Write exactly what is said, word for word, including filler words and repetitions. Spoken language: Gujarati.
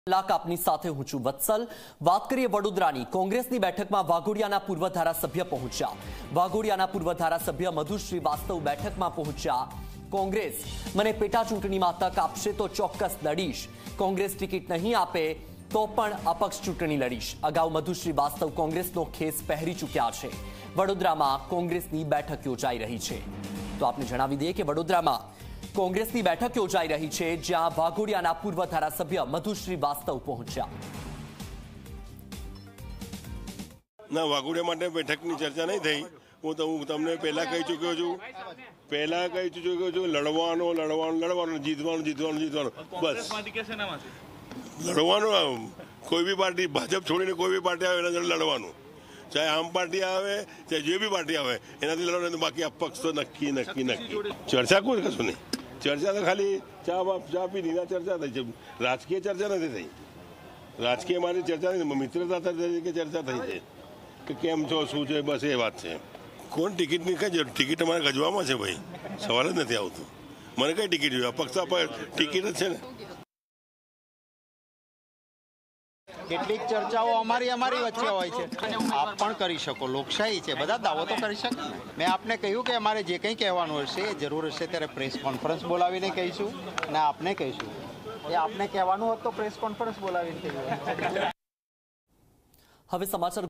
કલાક આપની સાથે હું છું વત્સલ। વાત કરીએ વડોદરાની કોંગ્રેસની બેઠકમાં વાઘોડિયાના પૂર્વ ધારાસભ્ય પહોંચ્યા। વાઘોડિયાના પૂર્વ ધારાસભ્ય મધુ શ્રીવાસ્તવ બેઠકમાં પહોંચ્યા। કોંગ્રેસ મને પેટા ચૂંટણીમાં તક આપશે તો ચોક્કસ લડીશ, કોંગ્રેસ ટિકિટ નહીં આપે તો પણ અપક્ષ ચૂંટણી લડીશ। અગાઉ મધુ શ્રીવાસ્તવ કોંગ્રેસનો ખેસ પહેરી ચૂક્યા છે। વડોદરામાં કોંગ્રેસની બેઠક યોજાઈ રહી છે। તો આપને જણાવી દઈએ કે વડોદરામાં કોંગ્રેસની બેઠક યોજાઈ રહી છે, જ્યાં વાઘોડિયાના પૂર્વ ધારાસભ્ય મધુ શ્રીવાસ્તવ પહોંચ્યા। ના, વાઘોડિયા માટે બેઠકની ચર્ચા નહીં થઈ। હું તો હું તમને પહેલા કહી ચૂક્યો છું પહેલા કહી ચૂક્યો છું લડવાનો લડવાનો લડવાનો જીતવાનું જીતવાનું જીતવાનું બસ લડવાનું। કોઈ બી પાર્ટી, ભાજપ છોડીને કોઈ બી પાર્ટી આવે એના જોડે લડવાનું, ચાહે આમ પાર્ટી આવે ચાહે જે બી પાર્ટી આવે એનાથી લડવાનું। બાકી અપક્ષ તો નક્કી નક્કી નક્કી ચર્ચા કોઈ કશું નહીં। ચર્ચા તો ખાલી ચા ચા પી દીધા ચર્ચા થઈ છે, રાજકીય ચર્ચા નથી થઈ। રાજકીય મારી ચર્ચા નથી, મિત્રતા તરીકે ચર્ચા થઈ છે કે કેમ છો, શું છે, બસ એ વાત છે। કોણ ટિકિટની કઈ જરૂર? ટિકિટ અમારે ગજવામાં છે ભાઈ, સવાલ જ નથી આવતું। મને કઈ ટિકિટ જોઈએ? અપક્ષ પર ટિકિટ જ છે ને। કેટલીક ચર્ચાઓ અમારી અમારી વચ્ચે હોય છે, આપ પણ કરી શકો, લોકશાહી છે, બધા દાવો તો કરી શકે। મેં આપને કહ્યું કે અમારે જે કંઈ કહેવાનું હશે, જરૂર હશે ત્યારે પ્રેસ કોન્ફરન્સ બોલાવીને કહીશું અને આપને કહીશું। એ આપને કહેવાનું હોત તો પ્રેસ કોન્ફરન્સ બોલાવીને કહીશું। હવે સમાચાર